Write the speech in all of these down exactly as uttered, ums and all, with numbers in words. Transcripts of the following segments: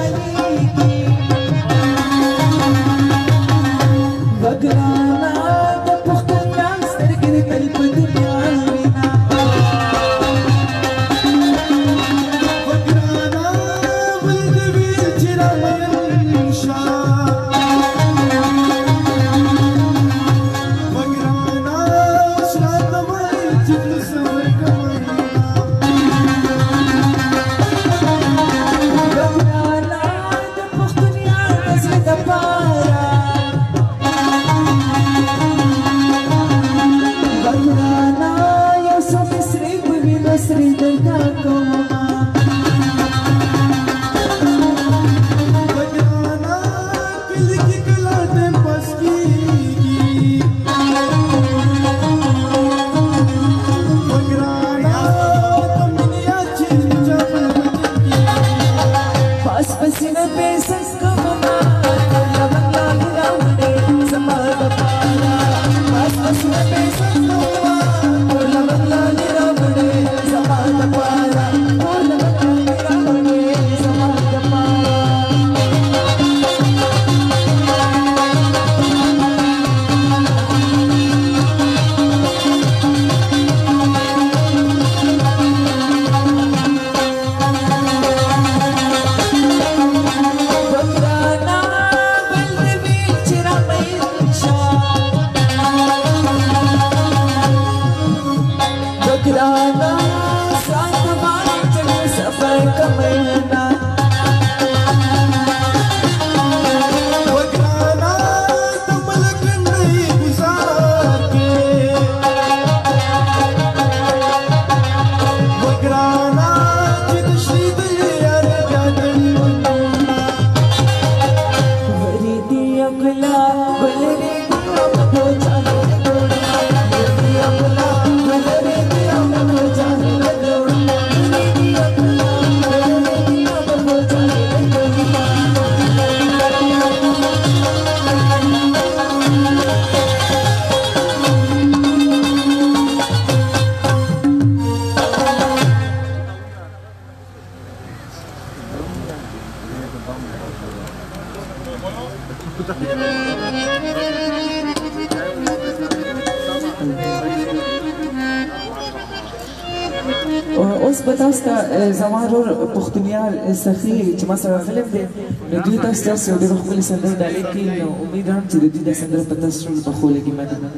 اوس به تاسو ته زما ورور پښتونیال سخي چې ما سره فلم دی نو دوی تاسو ته یو ډېر ښکلې سندره ډالۍ کړي نو امید لرم چې د دوی دا سندره په تاسو زړونو په ښو لګي مننه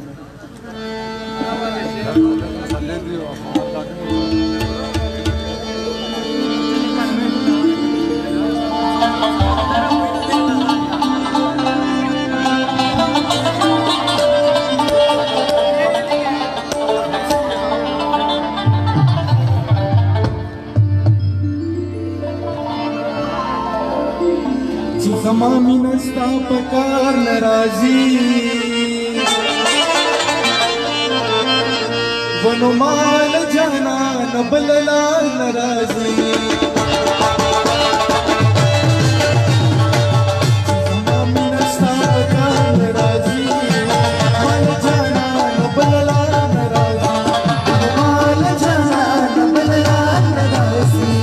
زما مینه ستا په کار نه راځي ونو مال جانان بل لار نه راځي زما مینه ستا په کار نه راځي مال جانان بل لار نه راځي مال جانان بل لار نه راځي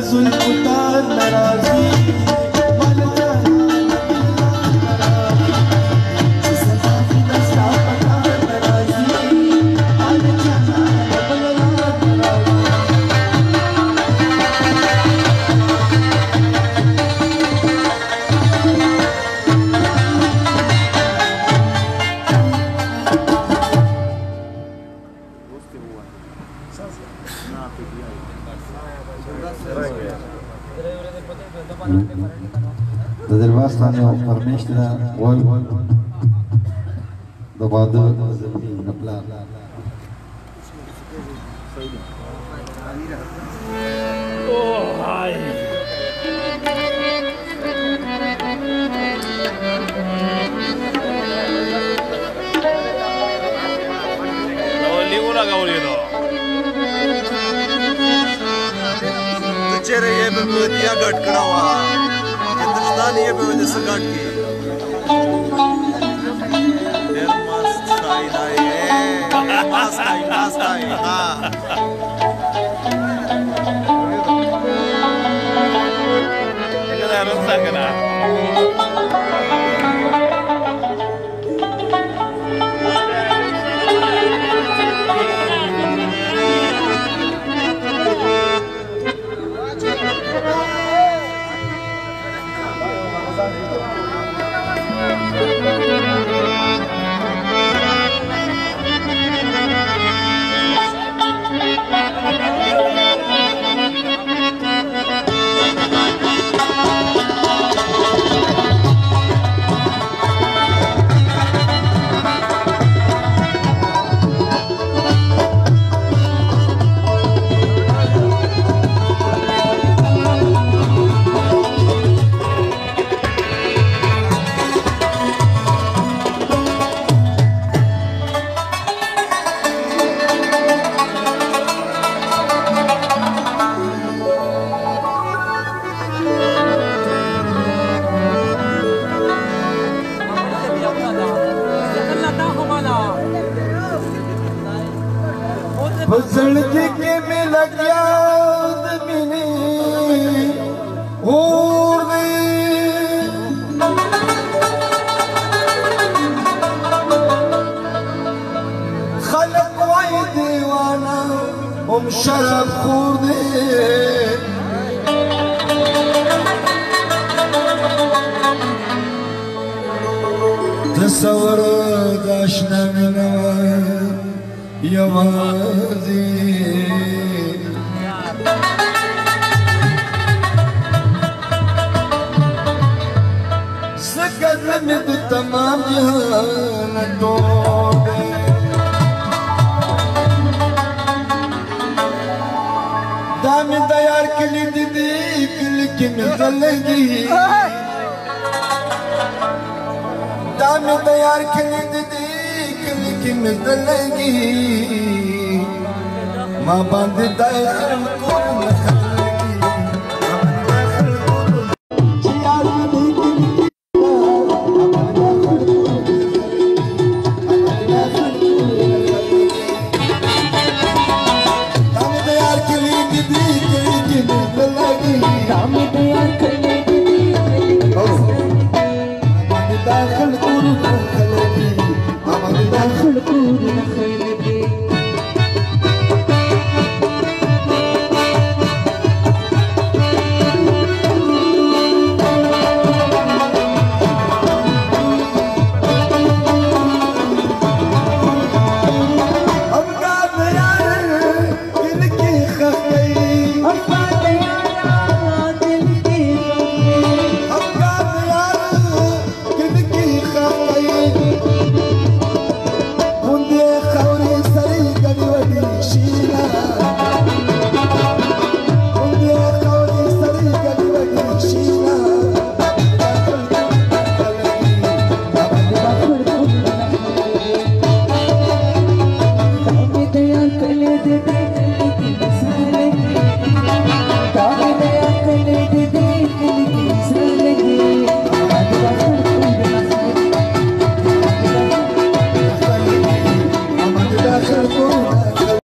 जुल्फतार नाराजी मल जाना د دلواستان یو فرمیش ده وای د واده د پلار चेहरे ये पे दिया गट कड़ा हुआ हिंदुस्तान ये पे वजह से गट की देर मस्त खाई दाई मस्त खाई मस्त खाई हाँ क्या यार उनसा करा बसड़के के में लग्या दमिनी और खलक वाई दीवाना हम शराब खोर दे तस्वर दाशना मिना यवाज़ी सकत में तो तमाम जहान तोड़े दाम तैयार के लिए दीदी किल की मिलगी दाम तैयार के लिए दीदी की मिलगी माँ बांध दायर को दाखिल